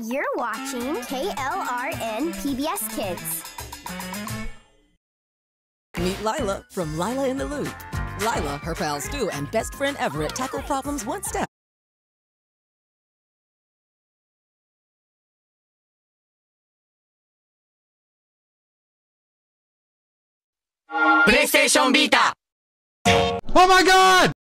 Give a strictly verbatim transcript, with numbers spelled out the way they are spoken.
You're watching K L R N P B S Kids. Meet Lila from Lila in the Loop. Lila, her pal Stu, and best friend Everett tackle problems one step. PlayStation Vita! Oh my God!